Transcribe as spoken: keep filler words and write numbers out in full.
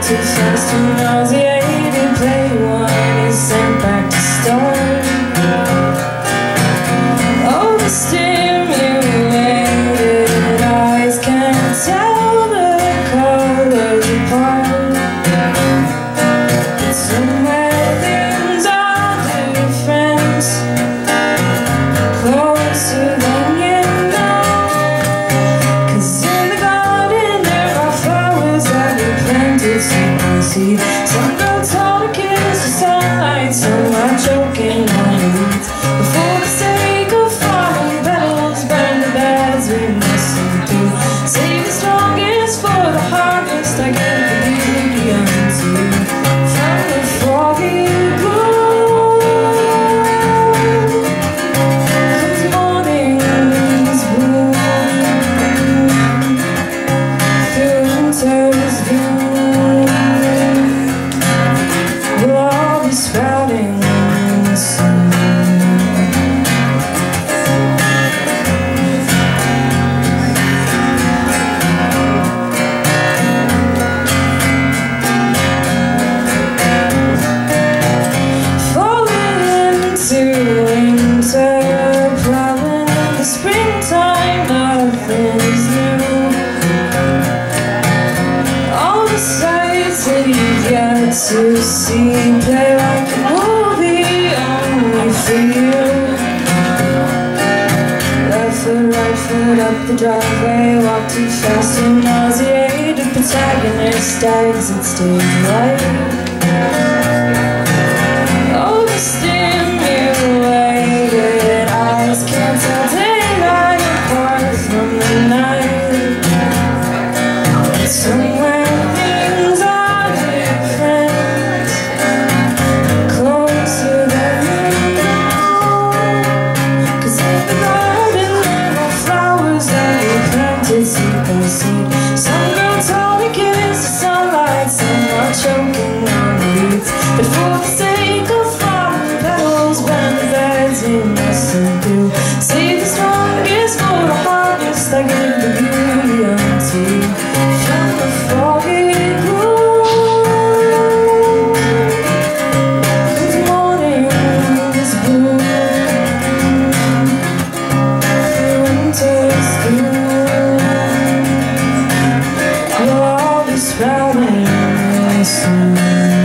too fast and nauseated. Play one is sent back to start. Overstimulated eyes can't tell the colors apart. But somewhere things are different, closer than you know. 'Cause in the garden there are flowers that we planted seed by seed. Some go tall to kiss the sunlight, some are choking on the weeds. Before the sake of falling petals, burn the bads we listen to. Save the strongest for the harvest. I give the beauty unto you. From the foggy gloom comes morning's bloom. Through winter's gloom we'll all be sprouting in the sun. Winter, plowing in the springtime, nothing is new. All the sights that you've yet to see play like a movie only for you. Left foot, right foot up the driveway, walk too fast and nauseated. Protagonist exit stage right. Overstimulated eyes can't tell daylight apart from the night. Somewhere things are different, closer than you know. 'Cause in the garden there are flowers that we planted seed by seed. Some go tall to kiss the sunlight, some are choking on the weeds. But for the sake of listen to, save the strongest for the hardest. I give the beauty unto you. From the foggy gloom comes morning's bloom. Through winter's gloom we'll all be sprouting soon.